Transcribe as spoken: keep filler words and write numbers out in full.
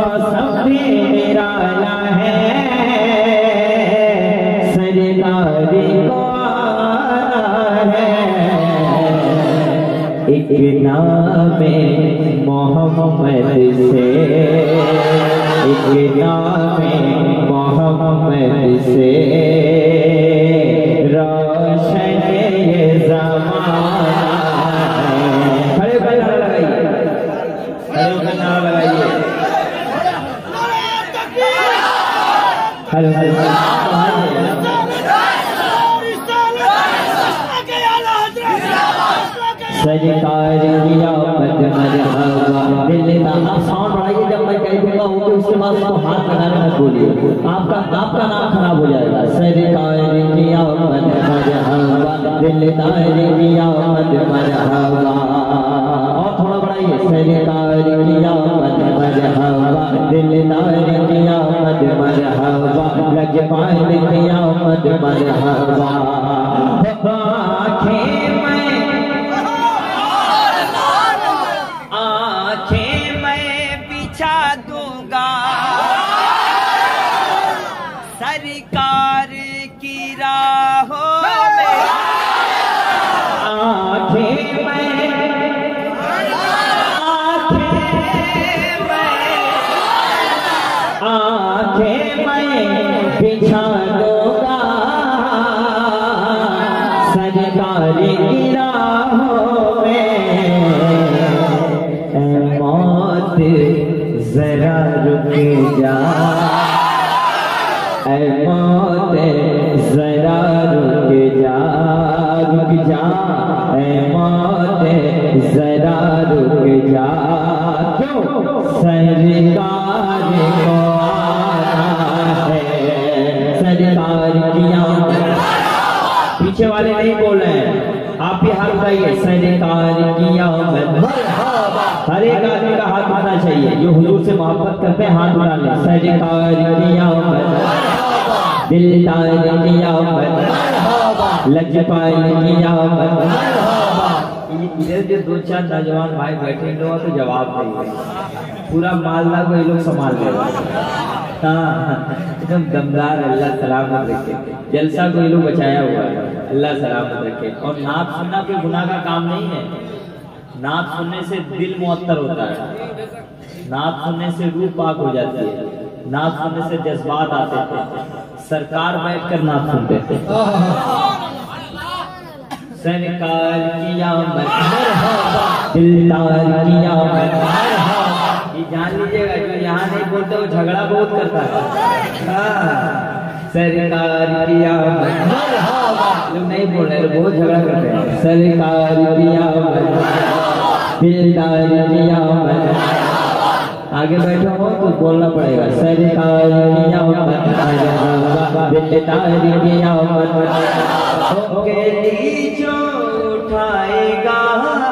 मौसम भी निराला है, सरकार को है एक नाम मोहम्मद से, एक नाम मोहम्मद से रोशन ये ज़माना है। खड़े होकर नारा लगाइए, खड़े होकर नारा लगाइए। हेलो हेलो सरकार की आमद मरहबा दिल का। आप साउंड बढ़ाइए, जब मैं कह दूंगा होंगे उसके बाद तो हाथ लगाने मत बोलिए, आपका आपका नाम खराब हो जाएगा। सरकार की आमद मरहबा दिलदार की आमद मरहबा। और थोड़ा बढ़ाइए, सरकार की आमद मरहबा दिलदार की आमद मरहबा लजपाल की आमद मरहबा। आँखें मैं आँखें मैं बिछा दूंगा सरकार की राहों में, आँखें मैं आँखें मैं बिछा दूंगा सरकार की राहों में। मौत जरा रुक जा, ऐ मौत जरा रुक जा, रुक जा ऐ मौत जरा रुक जा। क्यों? सरकार को आना है, सरकार की आमद। पीछे वाले नहीं बोल रहे हैं, आप भी हाथ उठाइए। सरकार की आमद, हर एक आदमी का हाथ उठाना चाहिए, जो हुजूर से मोहब्बत करते हैं हाथ उठा ले। सरकार की आमद दिलदार की आमद लजपाल की आमद। इधर जो दो चार नौजवान भाई बैठे लोग तो जवाब देंगे, पूरा मालदा को ये लोग संभाल लेगा। हाँ एकदम दमदार, अल्लाह सलामत रखे। जलसा को ये लोग बचाया हुआ है, अल्लाह सलामत रखे। और नात सुनना कोई गुनाह का काम नहीं है, नात सुनने से दिल मुअत्तर होता है, नात सुनने से रूह पाक हो जाती है, नात सुनने से जज्बात आते थे। सरकार बैठकर नात सुनते थे। सरकार की आमद दिलदार की आमद, ये जान लीजिएगा, जो यहाँ नहीं बोलते वो झगड़ा बहुत करता है। सरकार की आमद, लोग नहीं बोल रहे, बहुत झगड़ा करते हैं। सरकार की आमद दिलदार की आमद। आगे बैठो हो तो बोलना पड़ेगा। सरकार की आमद दिलदार की आमद। उठाएगा